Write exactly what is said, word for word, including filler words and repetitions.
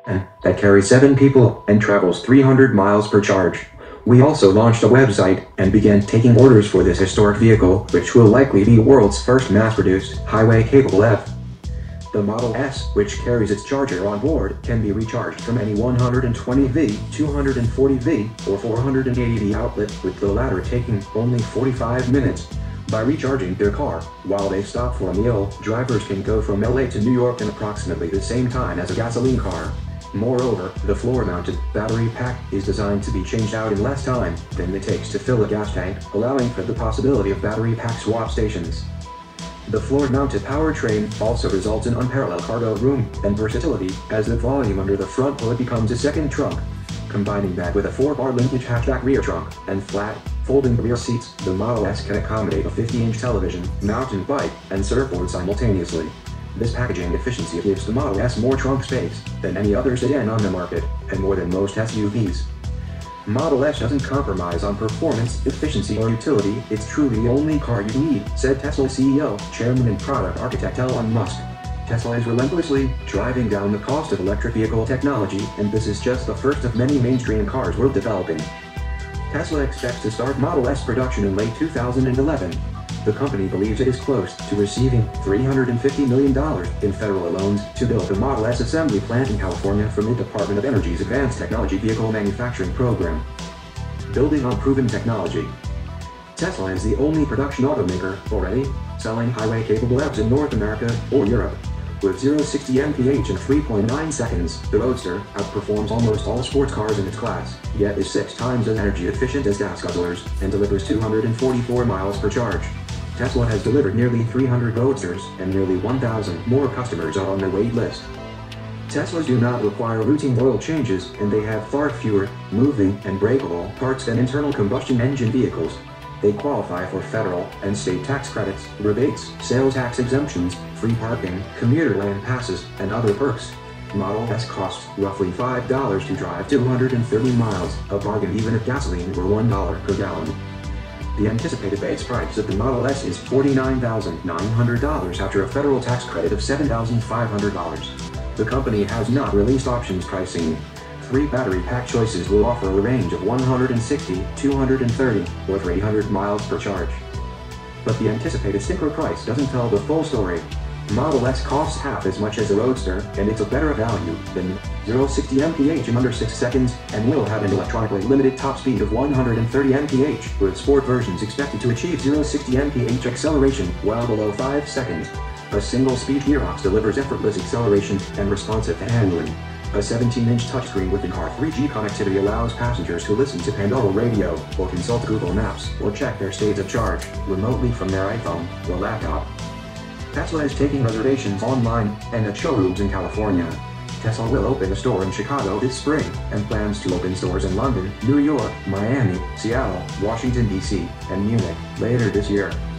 that carries seven people and travels three hundred miles per charge. We also launched a website and began taking orders for this historic vehicle, which will likely be world's first mass-produced, highway-capable E V. The Model S, which carries its charger on board, can be recharged from any one hundred twenty volt, two hundred forty volt, or four hundred eighty volt outlet, with the latter taking only forty-five minutes. By recharging their car while they stop for a meal, drivers can go from L A to New York in approximately the same time as a gasoline car. Moreover, the floor-mounted battery pack is designed to be changed out in less time than it takes to fill a gas tank, allowing for the possibility of battery pack swap stations. The floor-mounted powertrain also results in unparalleled cargo room and versatility, as the volume under the front hood becomes a second trunk. Combining that with a four-bar linkage hatchback rear trunk and flat, folding rear seats, the Model S can accommodate a fifty inch television, mountain bike, and surfboard simultaneously. This packaging efficiency gives the Model S more trunk space than any other sedan on the market, and more than most S U Vs. Model S doesn't compromise on performance, efficiency, or utility. It's truly the only car you need, said Tesla C E O, Chairman and Product Architect Elon Musk. Tesla is relentlessly driving down the cost of electric vehicle technology, and this is just the first of many mainstream cars we're developing. Tesla expects to start Model S production in late two thousand eleven. The company believes it is close to receiving three hundred fifty million dollars in federal loans to build a Model S assembly plant in California from the Department of Energy's Advanced Technology Vehicle Manufacturing Program. Building on proven technology, Tesla is the only production automaker already selling highway-capable E Vs in North America or Europe. With zero to sixty M P H in three point nine seconds, the Roadster outperforms almost all sports cars in its class, yet is six times as energy efficient as gas guzzlers, and delivers two hundred forty-four miles per charge. Tesla has delivered nearly three hundred Roadsters, and nearly one thousand more customers are on their wait list. Teslas do not require routine oil changes, and they have far fewer moving and breakable parts than internal combustion engine vehicles. They qualify for federal and state tax credits, rebates, sales tax exemptions, free parking, commuter lane passes, and other perks. Model S costs roughly five dollars to drive two hundred thirty miles, a bargain even if gasoline were one dollar per gallon. The anticipated base price of the Model S is forty-nine thousand nine hundred dollars after a federal tax credit of seven thousand five hundred dollars. The company has not released options pricing. Three battery pack choices will offer a range of one hundred sixty, two hundred thirty, or three hundred miles per charge. But the anticipated sticker price doesn't tell the full story. Model S costs half as much as a Roadster, and it's a better value than zero to sixty M P H in under six seconds, and will have an electronically limited top speed of one hundred thirty M P H, with sport versions expected to achieve zero to sixty M P H acceleration well below five seconds. A single-speed gearbox delivers effortless acceleration and responsive handling. A seventeen inch touchscreen with in-car three G connectivity allows passengers to listen to Pandora Radio, or consult Google Maps, or check their states of charge remotely from their iPhone or laptop. Tesla is taking reservations online and at showrooms in California. Tesla will open a store in Chicago this spring, and plans to open stores in London, New York, Miami, Seattle, Washington D C, and Munich later this year.